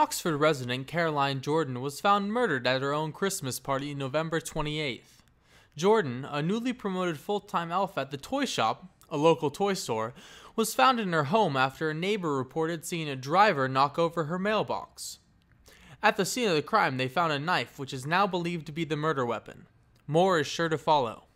Oxford resident Caroline Jordan was found murdered at her own Christmas party November 28th. Jordan, a newly promoted full-time elf at the Toy Shop, a local toy store, was found in her home after a neighbor reported seeing a driver knock over her mailbox. At the scene of the crime, they found a knife, which is now believed to be the murder weapon. More is sure to follow.